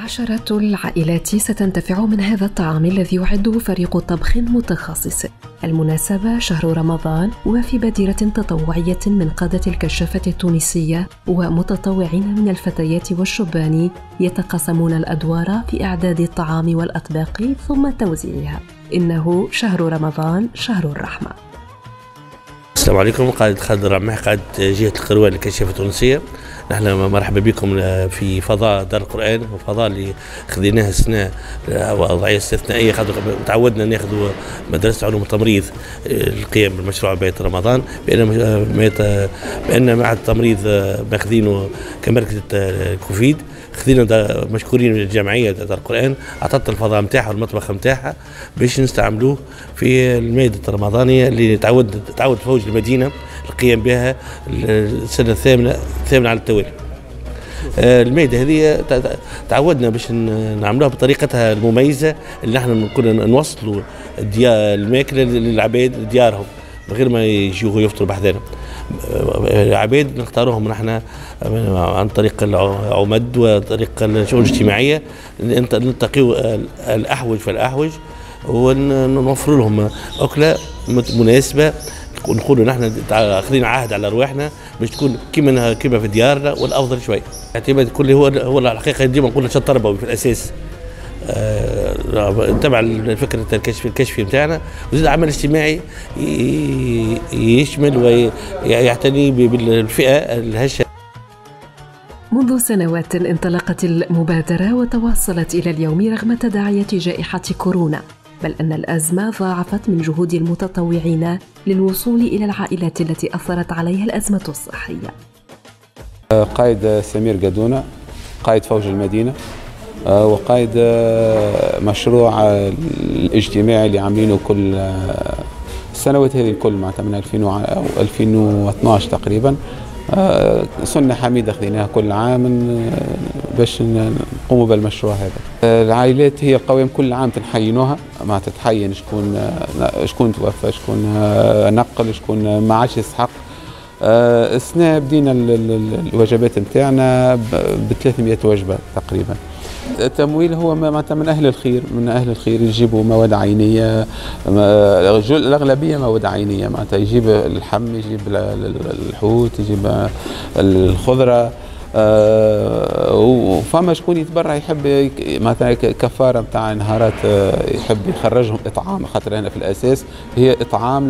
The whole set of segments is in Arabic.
عشرات العائلات ستنتفع من هذا الطعام الذي يعده فريق طبخ متخصص. المناسبة شهر رمضان، وفي بادرة تطوعية من قادة الكشافة التونسية ومتطوعين من الفتيات والشبان يتقاسمون الأدوار في إعداد الطعام والأطباق ثم توزيعها. إنه شهر رمضان شهر الرحمة. السلام عليكم. قائد خالد الرماح، قائد جهة القروان للكشافة التونسية. نحن مرحبا بكم في فضاء دار القرآن، وفضاء اللي خذيناه السنة وضعية استثنائية، خاطر تعودنا ناخذوا مدرسة علوم التمريض القيام بالمشروع بيت رمضان، بأن مع التمريض ماخذينه كمركز الكوفيد. خذينا مشكورين الجمعية دار القرآن، أعطتنا الفضاء نتاعها والمطبخ نتاعها باش نستعملوه في المائدة الرمضانية اللي تعود فوج المدينة القيام بها السنة الثامنة على التوالي. المائدة هذه تعودنا باش نعملوها بطريقتها المميزة، اللي نحن كنا نوصلوا الماكلة للعباد ديارهم من غير ما يجوا يفطروا بحذانا. العباد نختاروهم نحن عن طريق العمد وطريق الشؤون الاجتماعية، نلتقيوا الأحوج فالأحوج ونوفر لهم أكلة مناسبة، ونقولوا نحن اخذين عهد على ارواحنا باش تكون كما في ديارنا، والافضل شوي. اعتماد كل هو الحقيقه ديما نقول نشاط تربوي في الاساس، تبع فكره الكشف نتاعنا، وزيد عمل اجتماعي يشمل ويعتني بالفئه الهشه. منذ سنوات انطلقت المبادره وتواصلت الى اليوم رغم تداعيات جائحه كورونا، بل أن الأزمة ضاعفت من جهود المتطوعين للوصول إلى العائلات التي أثرت عليها الأزمة الصحية. قائد سمير قدونة، قائد فوج المدينة، وقائد مشروع الاجتماعي اللي عاملينه كل السنوات هذه الكل، معناتها من 2012 تقريبا. سنة حميدة خذيناها كل عام باش نقوموا بالمشروع هذا. العائلات هي القوائم كل عام تنحينوها، ما تتحين شكون توفى، شكون نقل، شكون ما عادش يستحق. السنة بدينا الوجبات نتاعنا ب 300 وجبة تقريبا. التمويل هو معناتها من أهل الخير يجيبوا مواد عينية، الأغلبية مواد عينية، معناتها يجيب اللحم، يجيب الحوت، يجيب الخضرة، وفما شكون يتبرع يحب مثلا كفاره نتاع نهارات يحب يخرجهم اطعام، خاطر هنا في الاساس هي اطعام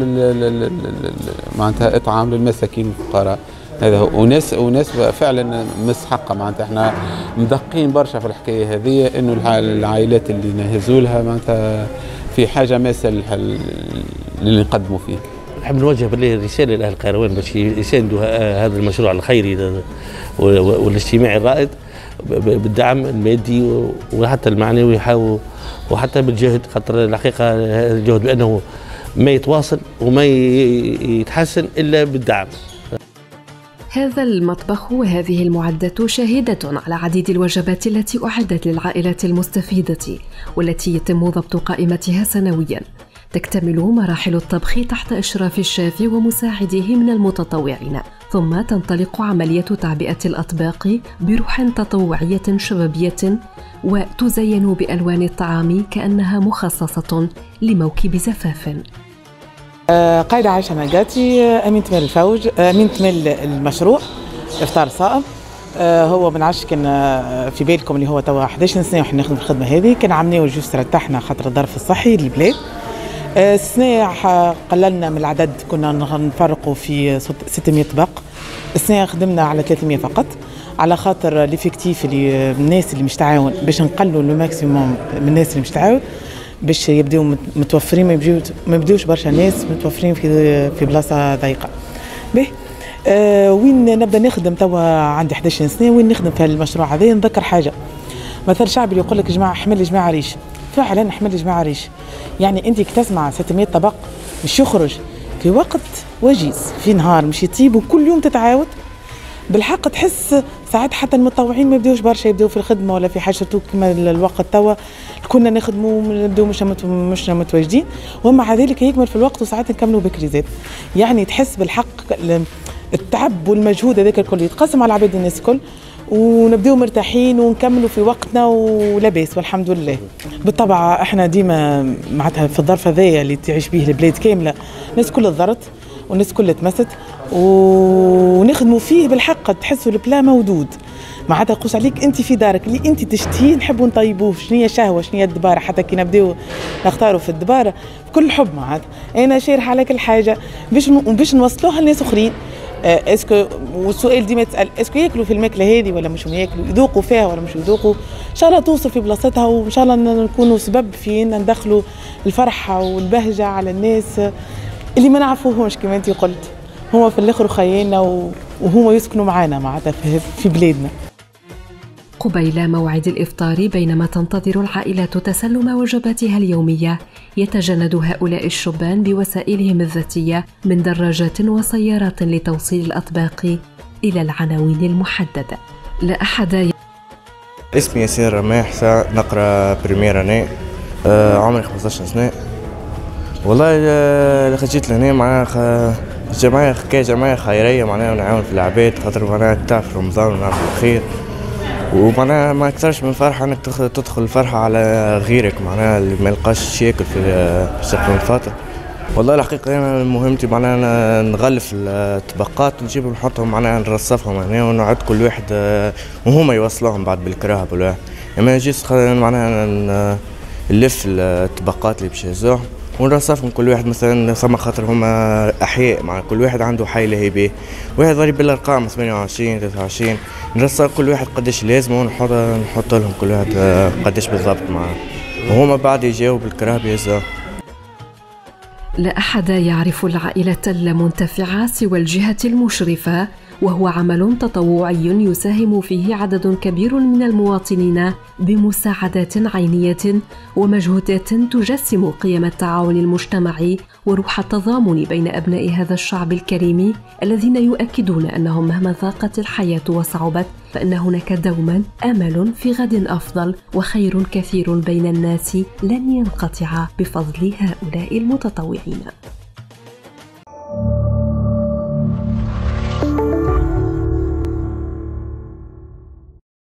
معناتها اطعام للمساكين والفقراء. هذا وناس فعلا مستحقه، معناتها احنا مدقين برشا في الحكايه هذه، انه العائلات اللي نهزوا لها معناتها في حاجه ماسه اللي نقدموا فيه. نحب نوجه بالله رساله لاهل القيروان باش يساندوا هذا المشروع الخيري والاجتماعي الرائد بالدعم المادي وحتى المعنوي، وحتى بالجهد، خاطر الحقيقه هذا الجهد بانه ما يتواصل وما يتحسن الا بالدعم. هذا المطبخ وهذه المعدات شاهدة على عديد الوجبات التي أعدت للعائلات المستفيدة، والتي يتم ضبط قائمتها سنوياً. تكتمل مراحل الطبخ تحت إشراف الشاف ومساعديه من المتطوعين، ثم تنطلق عملية تعبئة الأطباق بروح تطوعية شبابية، وتزين بألوان الطعام كأنها مخصصة لموكب زفاف. قايدة عائشة نقاتي، أمينة مال الفوج، أمينة مال المشروع إفطار صائم. هو من عادش كان في بالكم اللي هو توا 11 سنة وحنا نخدم في الخدمة هذه، كان عملناه جوست رتحنا خاطر الظرف الصحي للبلاد. السنة قللنا من العدد، كنا نفرقوا في 600 طبق، السنة خدمنا على 300 فقط، على خاطر ليفيكتيف اللي الناس اللي مش تعاون باش نقلوا الماكسيموم من الناس اللي مش تعاون، باش يبداو متوفرين، ما يبداوش برشا ناس متوفرين في بلاصه ضيقه. به وين نبدا نخدم توا عندي 11 سنه، وين نخدم في المشروع هذا نذكر حاجه، مثل شعبي اللي يقول لك جماعه احمل جماعه ريش، فعلا احمل جماعه ريش. يعني انت كي تسمع 600 طبق مش يخرج في وقت وجيز، في نهار مش يطيب، وكل يوم تتعاود بالحق، تحس ساعات حتى المتطوعين ما يبداوش برشا يبداو في الخدمه ولا في حاجه كما الوقت توا كنا نخدموا نبداو مش متواجدين، ومع ذلك يكمل في الوقت وساعات نكملوا بكري زاد. يعني تحس بالحق التعب والمجهود هذاك الكل يتقسم على عباد الناس الكل، ونبداو مرتاحين ونكملوا في وقتنا ولاباس والحمد لله. بالطبع احنا ديما معناتها في الظرف هذايا اللي تعيش به البلاد كامله الناس كل ضرت والناس كل تمست ونخدموا فيه بالحق، تحسوا البلا مودود معناتها قوس عليك انت في دارك اللي انت تشتهيه نحبوا نطيبوه. شنو هي شهوه شنو هي الدباره، حتى كي نبداو نختاروا في الدباره بكل حب معناتها انا شارحه على كل حاجه باش نوصلوها لناس اخرين. اسكو والسؤال ديما تسال اسكو ياكلوا في الماكله هذه ولا مش ياكلوا، يذوقوا فيها ولا مش يذوقوا. ان شاء الله توصل في بلاصتها وان شاء الله نكونوا سبب في ان ندخلوا الفرحه والبهجه على الناس اللي ما نعرفوهمش كما انت قلت. هما في الاخر خيالنا وهما يسكنوا معنا معناتها في بلادنا. قبيل موعد الإفطار بينما تنتظر العائلات تسلم وجباتها اليومية، يتجند هؤلاء الشبان بوسائلهم الذاتية من دراجات وسيارات لتوصيل الأطباق إلى العناوين المحددة. لا أحد اسمي ياسين رماح، نقرأ بريمير أنا، عمري 15 سنة. والله اللي جيت لهنا معناها جمعية خيرية معناها نعاون في العباد، خاطر معناها تعرف رمضان ونعرف الخير، ومعناها ما اكثرش من فرحه انك تدخل الفرحه على غيرك معناها اللي ما يلقاش ياكل في الشهر الفاطر. والله الحقيقه انا مهمتي معناها نغلف الطبقات ونجيبهم نحطهم معناها نرصفهم هنا ونقعد كل واحد وهما يوصلوهم بعد بالكراهه بالواحد. اما جيت معناها نلف الطبقات اللي باش يهزوهم ونرصفهم كل واحد مثلا ثم خاطر هما احياء مع كل واحد عنده حي اللي هي بيه، واحد ضريب بالارقام 28 23 نرصف كل واحد قداش لازم ونحط لهم كل واحد قداش بالضبط معاه وهما بعد يجاوب بالكراه بيهزوه. لا أحد يعرف العائلة المنتفعة سوى الجهة المشرفة، وهو عمل تطوعي يساهم فيه عدد كبير من المواطنين بمساعدات عينية ومجهودات تجسم قيم التعاون المجتمعي وروح التضامن بين أبناء هذا الشعب الكريم الذين يؤكدون أنهم مهما ضاقت الحياة وصعبت فإن هناك دوما أمل في غد أفضل وخير كثير بين الناس لن ينقطع بفضل هؤلاء المتطوعين.